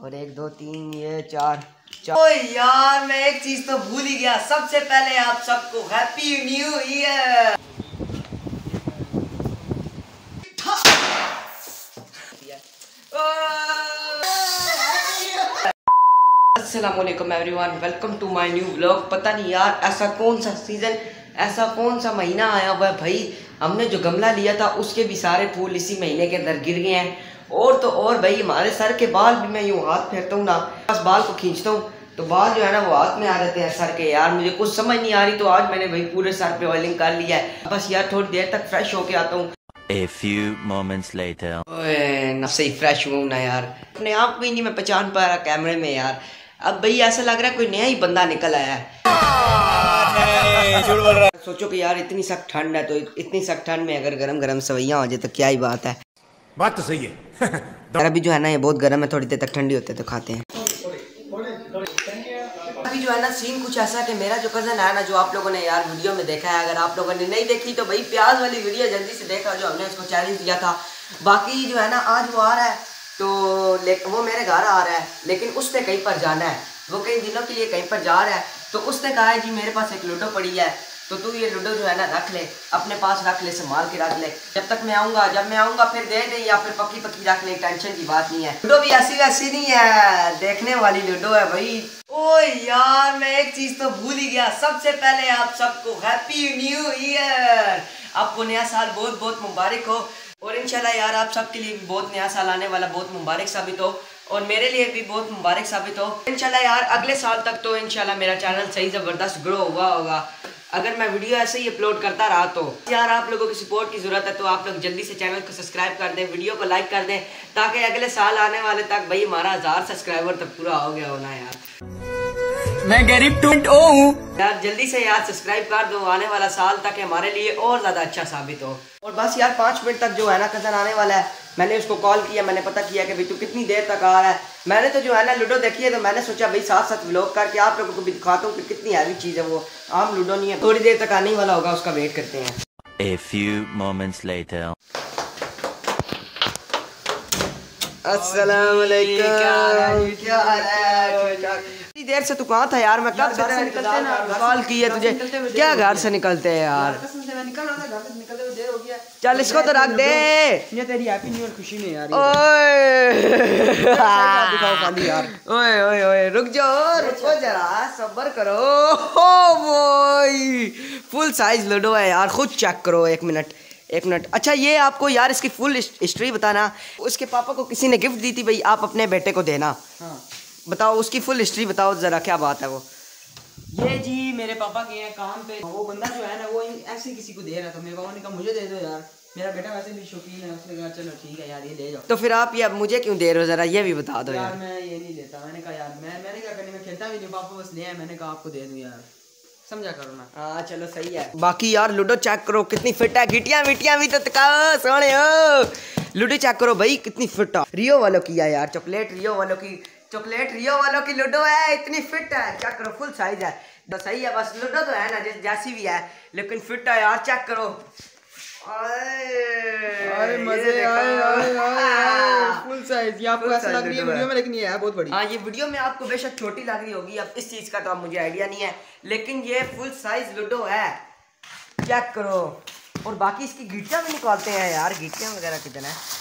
और 1 2 3 ये 4। ओ यार मैं एक चीज तो भूल ही गया। सबसे पहले आप सबको हैप्पी न्यू ईयर। अस्सलामुअलैकुम everyone, welcome to my new vlog. पता नहीं यार ऐसा कौन सा सीजन, ऐसा कौन सा महीना आया हुआ है भाई। हमने जो गमला लिया था उसके भी सारे फूल इसी महीने के अंदर गिर गए हैं। और तो और भाई हमारे सर के बाल भी, मैं यूँ हाथ फेरता हूँ ना, बस बाल को खींचता हूँ तो बाल जो है ना वो हाथ में आ जाते हैं सर के। यार मुझे कुछ समझ नहीं आ रही, तो आज मैंने भाई पूरे सर पे ऑयलिंग कर लिया है। बस यार थोड़ी देर तक फ्रेश होके आता हूँ। A few moments later. ओए ना सही फ्रेश हूँ ना यार, अपने आप को ही नहीं मैं पहचान पा रहा कैमरे में यार। अब भाई ऐसा लग रहा है कोई नया ही बंदा निकल आया है। सोचो कि यार इतनी सख्त ठंड है, तो इतनी सख्त ठंड में अगर गरम गरम सवैयाँ हो जाए तो क्या ही बात है। बात तो सही है। अभी जो है ना ये बहुत गर्म है, थोड़ी देर तक ठंडी होते तो खाते हैं। अभी जो है ना सीन कुछ ऐसा कि मेरा जो कज़न है ना, जो आप लोगों ने यार वीडियो में देखा है, अगर आप लोगों ने नहीं देखी तो भाई प्याज वाली वीडियो जल्दी से देखा, जो हमने उसको चैलेंज दिया था। बाकी जो है ना आज वो आ रहा है, तो वो मेरे घर आ रहा है, लेकिन उसने कहीं पर जाना है, वो कई दिनों के लिए कहीं पर जा रहा है। तो उसने कहा है जी मेरे पास एक लूडो पड़ी है, तो तू ये लूडो जो है ना रख ले, अपने पास रख ले, संभाल के रख ले, जब तक मैं आऊँगा। जब मैं आऊँगा फिर दे दे, या फिर पक्की पक्की रख ले, टेंशन की बात नहीं है। लूडो भी ऐसी वैसी नहीं है, देखने वाली लूडो है भाई। ओ यार मैं एक चीज तो भूल ही गया। सबसे पहले आप सबको हैप्पी न्यू ईयर। आपको नया साल बहुत बहुत मुबारक हो, और इंशाल्लाह यार आप सबके लिए भी बहुत नया साल आने वाला बहुत मुबारक साबित हो, और मेरे लिए भी बहुत मुबारक साबित हो इंशाल्लाह। यार अगले साल तक तो इंशाल्लाह मेरा चैनल सही ज़बरदस्त ग्रो हुआ होगा, अगर मैं वीडियो ऐसे ही अपलोड करता रहा तो। यार आप लोगों की सपोर्ट की ज़रूरत है, तो आप लोग जल्दी से चैनल को सब्सक्राइब कर दें, वीडियो को लाइक कर दें, ताकि अगले साल आने वाले तक भाई हमारा 1000 सब्सक्राइबर तक पूरा हो गया होना यार। मैं गरीब टूट हूँ यार, जल्दी से यार सब्सक्राइब कर दो, आने वाला साल तक हमारे लिए और ज़्यादा अच्छा साबित हो। और बस यार 5 मिनट तक जो है ना कज़न आने वाला है। मैंने उसको कॉल किया, मैंने पता किया कि भाई तू कितनी देर तक आ रहा है। मैंने तो जो है ना लूडो देखी है, तो मैंने सोचा भाई साथ साथ व्लॉग करके आप लोगों को भी दिखाता हूँ कि कितनी हैवी चीज़ है वो। आम लूडो नहीं है, थोड़ी देर तक आने वाला होगा, उसका वेट करते हैं। A few moments later. अस्सलाम वालेकुम, क्या हाल है? इतनी देर से तू कहाँ था यार? मैं कब से निकलते ना कॉल की है तुझे, क्या घर से निकलते हैं यार? चल इसको तो रख दे, ये तेरी हैप्पी न्यू ईयर खुशी में यार। ओए ओए ओए रुक जाओ जरा, सब्र करो। ओ भाई फुल साइज लूडो है यार, खुद चेक करो। एक मिनट। अच्छा ये आपको यार इसकी फुल हिस्ट्री बताना। उसके पापा को किसी ने गिफ्ट दी थी भाई, आप अपने बेटे को देना। हाँ। बताओ उसकी फुल हिस्ट्री बताओ जरा, क्या बात है वो? ये जी मेरे पापा गए हैं काम पे, वो बंदा जो है ना वो ऐसे किसी को दे रहा था, मेरे पापा ने कहा मुझे दे दो यार, मेरा बेटा वैसे भी शौकीन है। उसने कहा चलो ठीक है यार ये ले जाओ। तो फिर आप ये मुझे क्यों दे रहे हो, जरा ये भी बता दो यार। मैं ये नहीं लेता, मैंने कहा यार मैंने क्या करनी, मैं खेलता भी नहीं, पापा बस ले आए, मैंने कहा आपको दे दूं यार, समझा करो ना। हाँ चलो सही है। बाकी यार लूडो चेक करो कितनी फिट है, गिटियां विटियां भी तो तकाओ सोने हो। लूडो चेक करो भाई कितनी फिट है। रियो वालों की है यार, चॉकलेट रियो वालों की लूडो है, इतनी फिट है। चेक करो फुल साइज है, तो सही है। बस लूडो तो है ना जैसी भी है, लेकिन फिट है यार, चेक करो। मजे फुल साइज। ये आपको ऐसा लग रही है वीडियो में, लेकिन ये है बहुत बड़ी। हाँ ये वीडियो में आपको बेशक छोटी लग रही होगी, अब इस चीज का तो अब मुझे आइडिया नहीं है, लेकिन ये फुल साइज लूडो है, चेक करो। और बाकी इसकी गिटियां भी निकालते हैं यार, गिटियां वगैरह कितना है।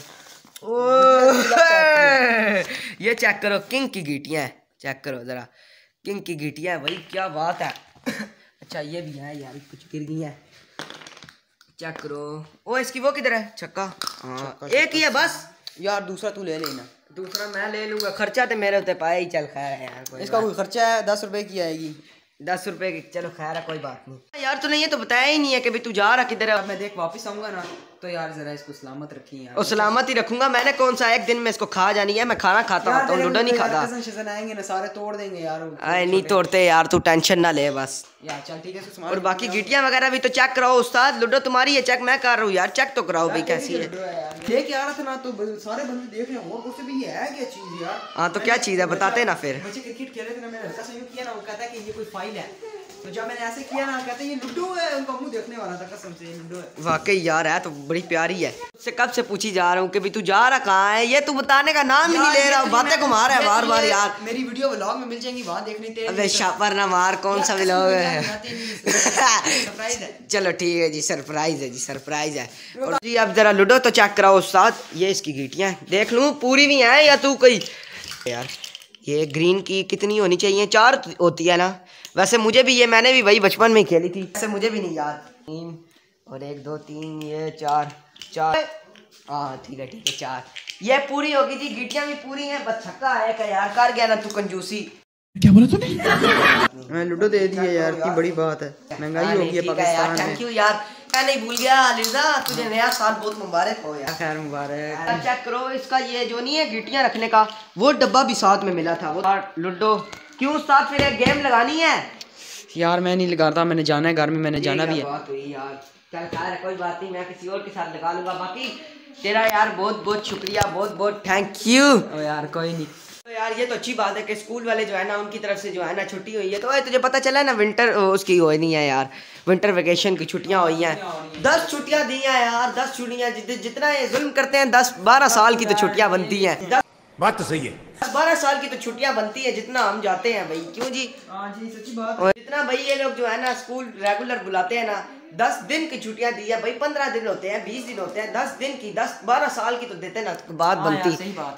ये चेक करो किंग की गिटियां है, चेक करो जरा, किंग की गिटियां है भाई, क्या बात है। अच्छा ये भी है यार, कुछ गिर गई है, चेक करो। ओ इसकी वो किधर है छक्का? हाँ एक ही है बस यार, दूसरा तू ले लेना। दूसरा मैं ले लूंगा, खर्चा तो मेरे होते पाया ही। चल खैर है यार, इसका कोई खर्चा है 10 रुपए की आएगी। 10 रुपए की, चलो खैर है कोई बात नहीं। यार तूने ये तो बताया ही नहीं है कि भाई तू जा रहा किधर है। मैं देख वापस आऊंगा ना, तो यार जरा इसको सलामत रखी यार। और सलामत ही रखूंगा, मैंने कौन सा एक दिन में इसको खा जानी है, मैं खाना खाता होता हूँ, लूडो नहीं खाता। आएंगे ना सारे तोड़ देंगे यार। अरे नहीं तोड़ते यार, तू टेंशन ना ले बस यार। चल ठीक है। और बाकी गिटियां वगैरह भी तो चेक कराओ उस्ताद, लूडो तुम्हारी है, चेक मैं कर रहा हूँ यार, चेक तो कराओ भाई कैसी है। देख यार था ना, तो सारे बंदे देख रहे हैं, और कुछ भी है क्या चीज यार? हाँ तो क्या चीज है बताते ना फिर। बच्चे क्रिकेट खेल रहे थे ना, मैंने हल्का सा यूं किया ना, वो कहता है कि ये कोई फाइल है, तो जब मैंने ऐसे किया ना, कहते ये लुड्डू है, उनका मुंह देखने वाला था, कसम से ये लुड्डू है। वाकई यार है तो बड़ी प्यारी है। उससे कब से पूछी जा रहा हूँ कि भाई तू जा रहा कहाँ है, ये तू बताने का नाम ही नहीं ले रहा, बातें घुमा रहा है बार बार यार। मेरी वीडियो व्लॉग में मिल जाएंगी, वहाँ देखने तेरे। अबे शापर ना मार, कौन सा व्लॉग है। सरप्राइज है। चलो ठीक है जी, सरप्राइज है जी, सरप्राइज है। और जी अब जरा लूडो तो चेक कराओ उस्ताद, ये इसकी गीटियाँ देख लूँ पूरी भी हैं या तू कोई यार। ये ग्रीन की कितनी होनी चाहिए, 4 होती है ना वैसे, मुझे भी ये मैंने भी वही बचपन में खेली थी वैसे, मुझे भी नहीं याद। 3 और 1 2 3 ये 4 हाँ ठीक है 4 ये पूरी होगी जी, गीटियाँ भी पूरी हैं, बस छक्का है का यार, कर गया ना तू कंजूसी। क्या बोला तूने? मैं लूडो दे दिए यार, इतनी बड़ी बात है, महंगाई हो गई है पाकिस्तान में। थैंक यू यार, मैं नहीं भूल गया लिजा, तुझे नया साल बहुत मुबारक हो यार। खैर मुबारक। चेक करो इसका ये जो नहीं है गिट्टियाँ रखने का, वो डब्बा भी साथ में मिला था। वो लूडो क्यों साथ, फिर एक गेम लगानी है यार। मैं नहीं लगाता, मैंने जाना है घर में, मैंने जाना भी है यार। चल खैर कोई बात नहीं, मैं किसी और के साथ लगा लूंगा। बाकी तेरा यार बहुत बहुत शुक्रिया, बहुत बहुत थैंक यू। यार कोई नहीं। तो यार ये तो अच्छी बात है कि स्कूल वाले जो है ना उनकी तरफ से जो है ना छुट्टी हुई है। तो तुझे पता चला ना विंटर उसकी हुई नहीं है यार, विंटर वेकेशन की छुट्टियां हुई हैं, 10 छुट्टियां दी हैं यार। 10 छुट्टियां जितना ये जुल्म करते हैं, 10-12 साल की तो छुट्टियां बनती हैं। बात तो सही है, 10-12 साल की तो छुट्टियां बनती है जितना हम जाते हैं भाई, क्यों जी? हाँ जी सच्ची बात। और जितना भाई ये लोग जो है ना स्कूल रेगुलर बुलाते हैं ना, 10 दिन की छुट्टियां दी है भाई, 15 दिन होते हैं, 20 दिन होते हैं, 10 दिन की 10-12 साल की तो देते ना, तो बात बनती।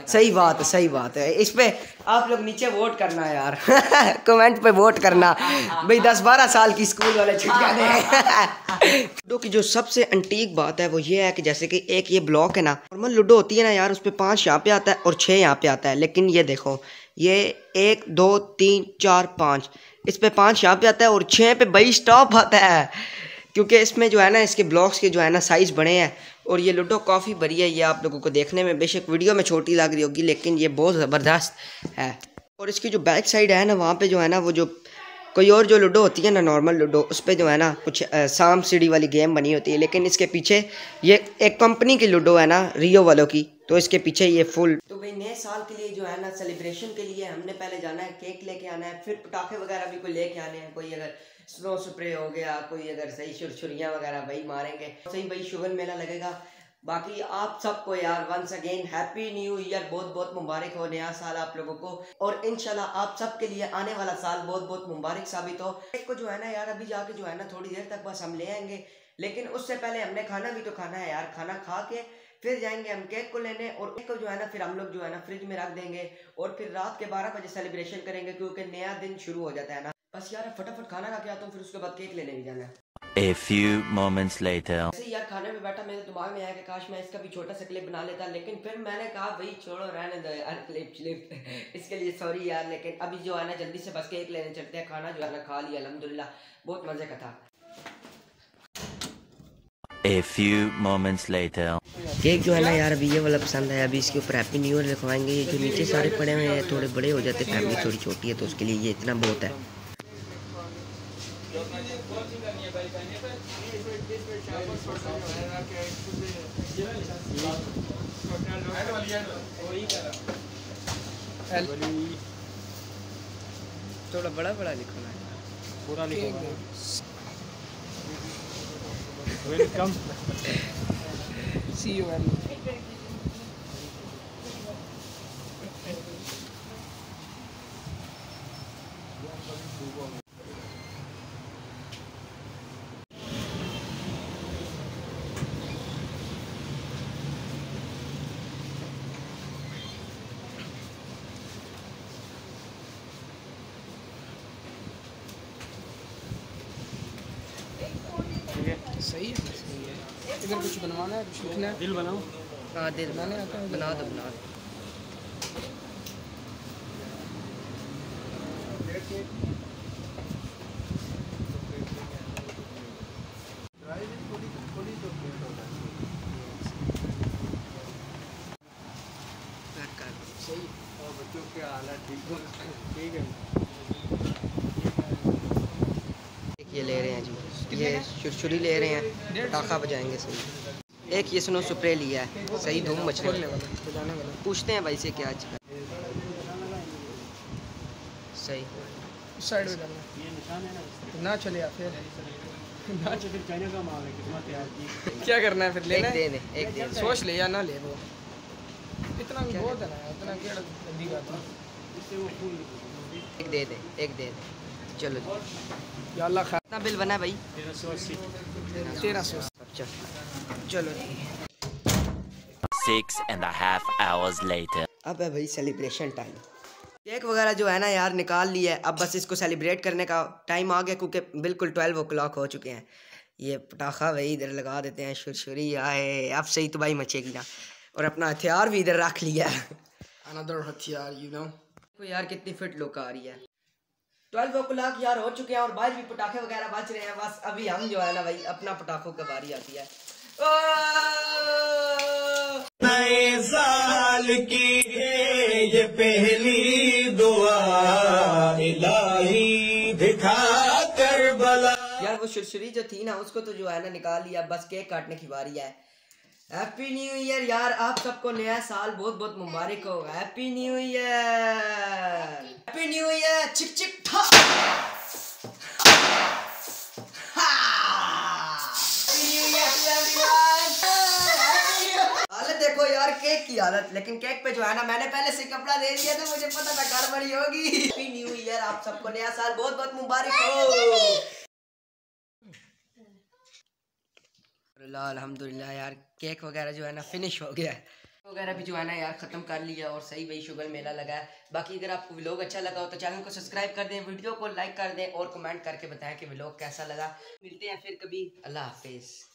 सही बात है। इस पे आप लोग नीचे वोट करना यार कमेंट पे वोट करना भाई, 10-12 साल की स्कूल वाले छुट्टियां दें। लूडो की जो सबसे एंटीक बात है वो ये है कि जैसे कि एक ये ब्लॉक है ना, नॉर्मल लूडो होती है ना यार, उस पर 5 यहाँ पे आता है और 6 यहाँ पे आता है, लेकिन ये देखो ये 1 2 3 4 5, इस पे 5 यहाँ पे आता है और 6 पे 22 टॉप आता है, क्योंकि इसमें जो है ना इसके ब्लॉक्स के जो है ना साइज़ बड़े हैं। और ये लूडो काफ़ी बड़ी है, ये आप लोगों को देखने में बेशक वीडियो में छोटी लग रही होगी, लेकिन ये बहुत ज़बरदस्त है। और इसकी जो बैक साइड है ना, वहाँ पे जो है ना वो जो कोई और जो लूडो होती है ना नॉर्मल लूडो, उस पर जो है ना कुछ सांप सीढ़ी वाली गेम बनी होती है, लेकिन इसके पीछे ये एक कंपनी की लूडो है ना, रियो वालों की, तो इसके पीछे ये फुल। तो भाई नए साल के लिए जो है ना सेलिब्रेशन के लिए हमने पहले जाना है, केक लेके आना है, फिर पटाखे वगैरह भी कोई लेके आने हैं, कोई अगर स्नो स्प्रे हो गया, कोई अगर सही छुरछुरियाँ वगैरह भाई मारेंगे, सही भाई शुगर मेला लगेगा। बाकी आप सबको यार once again happy new year, बहुत बहुत मुबारक हो नया साल आप लोगों को, और इंशाल्लाह आप सबके लिए आने वाला साल बहुत बहुत मुबारक साबित हो। केक को जो है ना यार अभी जाके जो है ना थोड़ी देर तक बस हम ले आएंगे, लेकिन उससे पहले हमने खाना भी तो खाना है यार, खाना खा के फिर जाएंगे हम केक को लेने, और केक को जो है ना फिर हम लोग जो है ना फ्रिज में रख देंगे, और फिर रात के 12 बजे सेलिब्रेशन करेंगे, क्योंकि नया दिन शुरू हो जाता है ना। बस यार फटाफट खाना खा के आता हूँ, फिर उसके बाद केक लेने भी जाना है। A few moments later. ऐसे यार खाने में बैठा मेरे दिमाग में आया कि काश मैं इसका भी छोटा सा क्लिप बना लेता, लेकिन फिर मैंने कहा भाई छोड़ो रहने दो यार क्लिप इसके लिए सॉरी यार। लेकिन अभी जो है ना जल्दी से बस केक लेने चलते हैं, खाना जो है ना खा लिया अल्हम्दुलिल्लाह, बहुत मजे का था। A few moments later. Cake जो है ना यार अभी ये वाला पसंद है, अभी इसके ऊपर हैप्पी न्यू ईयर लिखवाएंगे। ये जो नीचे सारे पड़े हुए हैं थोड़े बड़े हो जाते, फैमिली थोड़ी छोटी है तो उसके लिए ये इतना बहुत है। थोड़ा बड़ा बड़ा लिखना है, पूरा लिखो। Welcome C U N. सही है, सही है। इधर कुछ बनवाना है, कुछ लिखना है। दिल बनाओ। हाँ दिल बनाने आता है, बना दो बना दो। सही और बच्चों के हालत ठीक है। एक ये ले रहे हैं जी, ये छुरछुरी ले रहे हैं, पटाखा बजाएंगे सही। एक ये स्नो स्प्रे लिया है, सही धूम मच रही है। पूछते हैं भाई से क्या आज सही। इस साइड में करना है। ये निशान है ना, ना चले फिर ना फिर चाइना का माल है, किस्मत है आपकी। क्या करना है फिर, लेना एक है? दे दे, एक दे दे। सोच ले या ना ले वो, इतना भी बहुत है ना, इतना क्या जल्दी बात है। इससे वो फूल निकलता एक दे दे, एक दे दे। चलो जी। या अल्लाह खैर। कितना बिल बना है भाई? 1380। 1300। चल चलो जी। 6.5 hours later. अब है भाई सेलिब्रेशन टाइम। केक वगैरह जो है ना यार निकाल लिया है, अब बस इसको सेलिब्रेट करने का टाइम आ गया क्योंकि बिल्कुल 12 o'clock हो चुके हैं। ये पटाखा भाई इधर लगा देते हैं, शुरशुरी आए, अब सही तो भाई मचेगी ना। और अपना हथियार भी इधर रख लिया है। अनदर हथियार, यू नो। देखो यार कितनी फिट लुक आ रही है। 12 o'clock यार हो चुके हैं और बाहर भी पटाखे वगैरह बच रहे हैं। बस अभी हम जो है ना भाई अपना पटाखों की बारी आती है। नए साल की है ये पहली दुआ, इलाही दिखा कर बला। यार वो शुरशुरी जो थी ना उसको तो जो है ना निकाल लिया, बस केक काटने की बारी है। हैप्पी न्यू ईयर यार, आप सबको नया साल बहुत बहुत मुबारक हो। Happy new year, happy new year. चिक चिक ठा। हालत देखो यार केक की हालत, लेकिन केक पे जो है ना मैंने पहले से कपड़ा दे दिया था, मुझे पता था गड़बड़ी होगी। हैप्पी न्यू ईयर, आप सबको नया साल बहुत बहुत मुबारक हो। अल्हम्दुलिल्लाह यार केक वगैरह जो है ना फिनिश हो गया है, वगैरह भी जो है ना यार ख़त्म कर लिया और सही भाई शुगर मेला लगा है। बाकी अगर आपको व्लॉग अच्छा लगा हो तो चैनल को सब्सक्राइब कर दें, वीडियो को लाइक कर दें और कमेंट करके बताएं कि व्लॉग कैसा लगा। मिलते हैं फिर कभी, अल्लाह हाफिज़।